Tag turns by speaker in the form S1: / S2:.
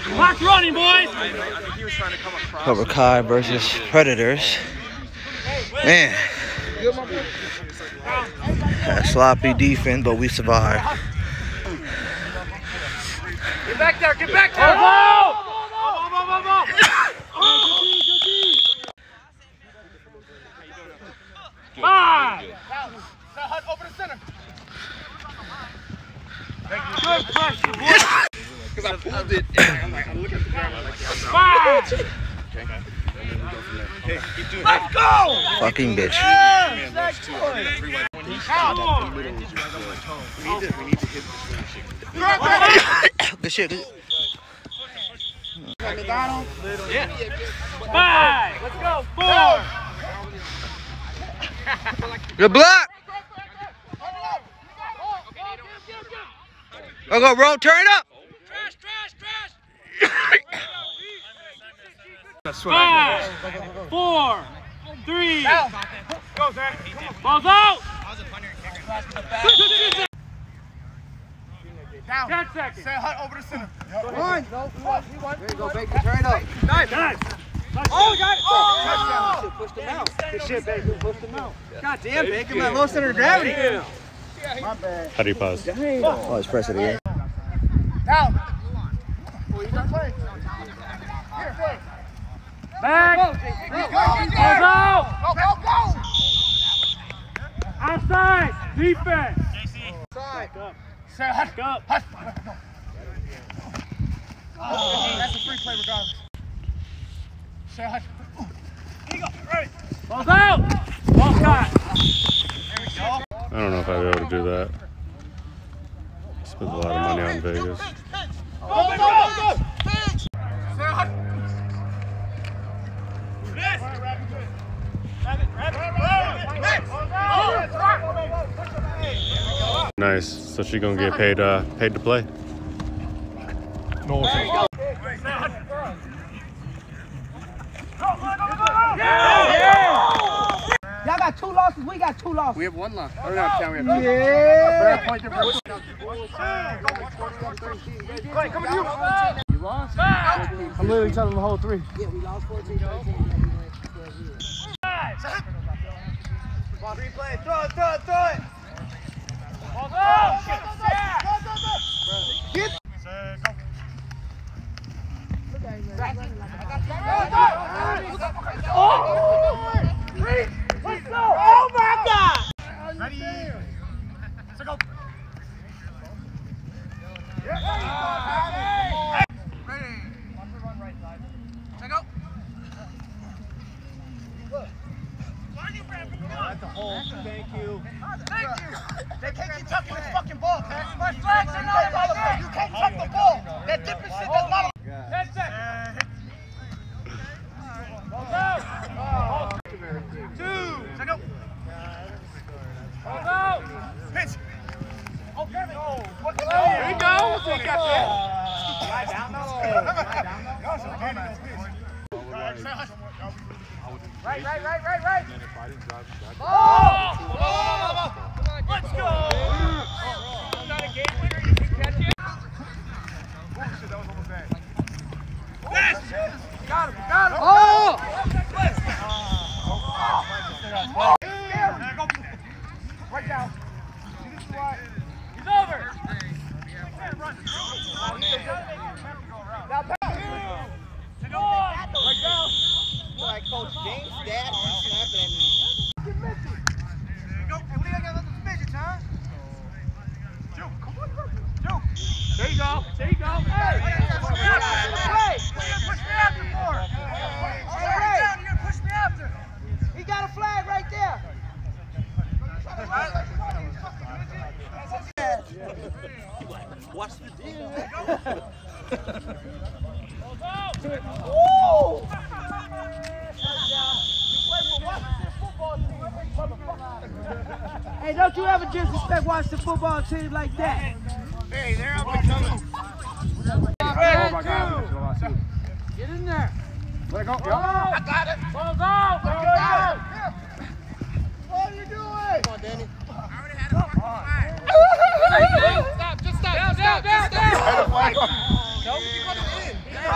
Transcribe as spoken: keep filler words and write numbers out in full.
S1: Clock running, boys!
S2: Cobra Kai versus Predators. Man. Had a sloppy defense, but we survived.
S1: Get back there, get back there! Go! Five! Over the center. Good pressure, boy. Because I pulled it and I'm like, I look at the ground, I'm like, five! Okay, keep doing it. Let's go!
S2: Fucking bitch.
S1: Yeah, when he shot that, the middle was right on my toe. We need to, we need to hit this
S2: Good shit. Good.
S1: Yeah. Five! Let's go! Four!
S2: Good block! Go, go, roll, turn it up!
S1: Trash, trash, trash! Five, four, three, go, Zach. Balls out! Down. Ten seconds. Say hut over the center.
S2: One. There you go, Baker, turn it up.
S1: Nice. Nice. Oh, got it. Oh!
S2: Pushed him out.
S1: Good shit, Baker. Pushed him out.
S2: God damn, Baker, my low center of gravity.
S1: Yeah.
S2: My bad.
S3: How do you pause?
S2: Damn. Oh, let's press it again.
S1: Down. Oh, you done playing? Here, play. Back. Balls out. Go, go, go. Outside. Defense.
S2: Side.
S1: Say hut. Go. Hut. Oh, that's a free play regardless. Say hut. Here you go. Right. Balls out. Ball shot. There we go.
S3: I don't know if I'd be able to do that. Spent a lot of money on Vegas.
S1: Go, go, go, go. Say hut.
S3: Nice. So she gonna get paid uh paid to play.
S1: No.
S4: Y'all got two losses, we got two losses.
S1: We have one loss. Or not, we have two.
S4: Yeah.
S1: Point difference. Come on, you. You lost? I'm literally telling the whole three.
S4: Yeah, we lost fourteen thirteen.
S1: Come on, replay. Throw it, throw it, throw it. Ball go! Go, go, go! Get! Oh! Reach! Let's go! Oh my God! Ready? Let's go! Ready! Watch her run right side. Let's go! That's a hole. Thank you. Thank you. They can't keep tucking this fucking ball, man. My flags are not about there. You can't tuck the ball. That dipping shit does not. Ten seconds. Balls out. Two. Let's go. Balls out. Pitch. Oh, Kevin. No. There you go. So you got that. Lie down, though. Lie down, though. Right, right, right, right, right. Oh! Let's go! Not a game winner, you can catch it. Oh, shit, that was almost bad. Yes! Got him, got him! Oh! Right down. He's over! Now, pass! Right down! Like Coach James' dad is snapping at me. Get Missy. There you go. Hey, what do you got left with the midgets, huh? Joe, come on, Joe. There you go. There you go. Hey, push me after. Hey, push me after more. All right, down. You're gonna push me after. He got a flag right there. Watch the deal. Woo!
S4: Hey, don't you ever disrespect Washington football team like that.
S1: Hey, they're up and coming.
S4: Get in there.
S1: Let go. Oh, I got it. Balls out. Balls out. What are you doing? Come on, Danny. I already had a fucking flag. Stop. Just stop. Down, down, down, down. No, keep running in.